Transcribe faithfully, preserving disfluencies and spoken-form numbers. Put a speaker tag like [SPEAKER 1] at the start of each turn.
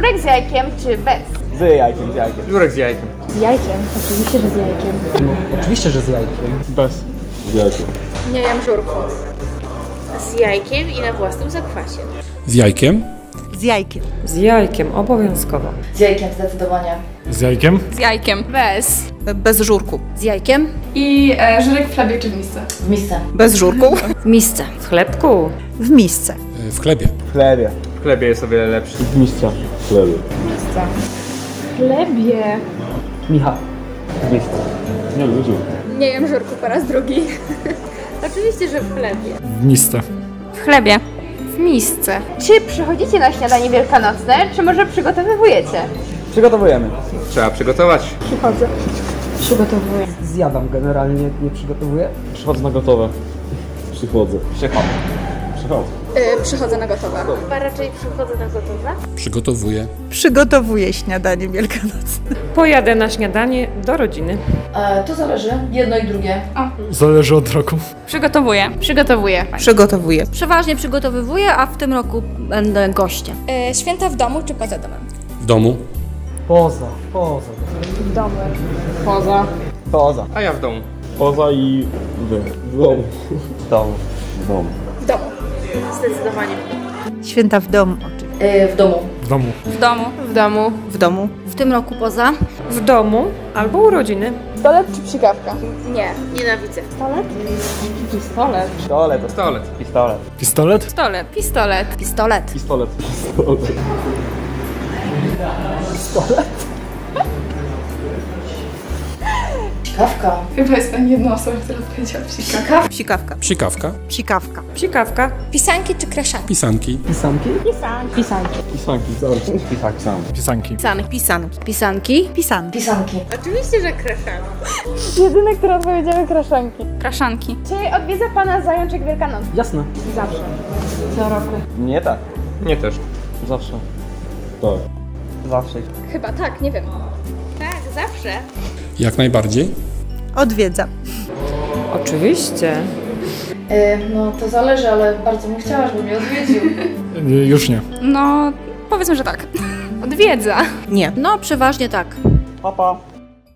[SPEAKER 1] Żurek z jajkiem czy bez?
[SPEAKER 2] Z jajkiem, z jajkiem.
[SPEAKER 3] Żurek z jajkiem.
[SPEAKER 1] Z jajkiem, oczywiście, że z jajkiem.
[SPEAKER 4] No, oczywiście, że z jajkiem.
[SPEAKER 3] Bez.
[SPEAKER 2] Z jajkiem.
[SPEAKER 1] Nie jem żurku. Z jajkiem i na własnym zakwasie.
[SPEAKER 5] Z jajkiem?
[SPEAKER 6] Z jajkiem.
[SPEAKER 7] Z jajkiem, obowiązkowo.
[SPEAKER 8] Z jajkiem zdecydowanie.
[SPEAKER 3] Z jajkiem?
[SPEAKER 1] Z jajkiem. Bez.
[SPEAKER 6] Bez żurku.
[SPEAKER 8] Z jajkiem.
[SPEAKER 1] I e, żurek w chlebie czy w misce?
[SPEAKER 8] W misce.
[SPEAKER 6] Bez żurku.
[SPEAKER 8] W misce.
[SPEAKER 7] W chlebku.
[SPEAKER 6] W misce.
[SPEAKER 5] W chlebie.
[SPEAKER 2] W chlebie.
[SPEAKER 3] W chlebie jest o wiele lepszy.
[SPEAKER 2] W misce. W chlebie.
[SPEAKER 1] W chlebie.
[SPEAKER 4] Michał.
[SPEAKER 2] W misce. Nie lubię żurku.
[SPEAKER 1] Nie jem żurku po raz drugi. Oczywiście, że w chlebie.
[SPEAKER 3] W misce.
[SPEAKER 1] W chlebie. W misce. Czy przychodzicie na śniadanie wielkanocne, czy może przygotowujecie?
[SPEAKER 2] Przygotowujemy.
[SPEAKER 3] Trzeba przygotować.
[SPEAKER 1] Przychodzę. Przygotowuję.
[SPEAKER 4] Zjadam generalnie, nie przygotowuję.
[SPEAKER 2] Przychodzę na gotowe. Przychodzę. Przychodzę. Przychodzę.
[SPEAKER 1] Yy, przychodzę na gotowe. Chyba raczej przychodzę na gotowe.
[SPEAKER 5] Przygotowuję.
[SPEAKER 6] Przygotowuję śniadanie wielkanocne.
[SPEAKER 7] Pojadę na śniadanie do rodziny.
[SPEAKER 8] E, to zależy. Jedno i drugie.
[SPEAKER 3] Zależy od roku.
[SPEAKER 1] Przygotowuję. Przygotowuję.
[SPEAKER 6] Przygotowuję.
[SPEAKER 8] Przeważnie przygotowywuję, a w tym roku będę gościem.
[SPEAKER 1] Yy, święta w domu czy poza domem?
[SPEAKER 5] W domu.
[SPEAKER 4] Poza, poza.
[SPEAKER 1] W domu. Poza.
[SPEAKER 2] Poza.
[SPEAKER 3] A ja w domu.
[SPEAKER 2] Poza i w domu. W domu. W domu.
[SPEAKER 1] W domu. Zdecydowanie.
[SPEAKER 6] Święta w domu oczywiście.
[SPEAKER 8] E, w domu.
[SPEAKER 3] W domu.
[SPEAKER 1] W domu. W domu.
[SPEAKER 6] W domu.
[SPEAKER 8] W tym roku poza.
[SPEAKER 7] W domu albo urodziny.
[SPEAKER 1] Pistolet czy psikawka? Nie. Nienawidzę. Pistolet? Pistolet.
[SPEAKER 2] Pistolet.
[SPEAKER 3] Pistolet.
[SPEAKER 2] Pistolet.
[SPEAKER 3] Pistolet?
[SPEAKER 1] Pistolet. Pistolet.
[SPEAKER 8] Pistolet.
[SPEAKER 2] Pistolet. Pistolet.
[SPEAKER 8] Psikawka.
[SPEAKER 1] Chyba jest tam jedna osoba, która odpowiedziała psikawka.
[SPEAKER 6] Psikawka.
[SPEAKER 5] Psikawka.
[SPEAKER 6] Psikawka.
[SPEAKER 7] Psikawka.
[SPEAKER 1] Pisanki czy kraszanki?
[SPEAKER 5] Pisanki.
[SPEAKER 4] Pisanki?
[SPEAKER 1] Pisanki. Pisanki.
[SPEAKER 2] Pisanki. Pisanki. Pisanki.
[SPEAKER 3] Pisanki.
[SPEAKER 1] Pisanek.
[SPEAKER 6] Pisanki.
[SPEAKER 8] Pisanki.
[SPEAKER 6] Pisanki.
[SPEAKER 8] Pisanki.
[SPEAKER 1] Oczywiście, że kraszanki. Jedyne, które odpowiedziały kraszanki. Kraszanki. Czy odwiedza Pana zajączek wielkanocny?
[SPEAKER 4] Jasne.
[SPEAKER 1] Zawsze. Co roku.
[SPEAKER 2] Nie tak.
[SPEAKER 3] Nie też.
[SPEAKER 2] Zawsze. Tak.
[SPEAKER 4] Zawsze.
[SPEAKER 1] Chyba tak, nie wiem. Tak, zawsze.
[SPEAKER 5] Jak najbardziej.
[SPEAKER 6] Odwiedzam.
[SPEAKER 7] Oczywiście.
[SPEAKER 8] E, no to zależy, ale bardzo bym chciała, żeby mnie odwiedził.
[SPEAKER 3] Już nie.
[SPEAKER 1] No, powiedzmy, że tak. Odwiedza.
[SPEAKER 6] Nie.
[SPEAKER 8] No przeważnie tak.
[SPEAKER 2] Papa.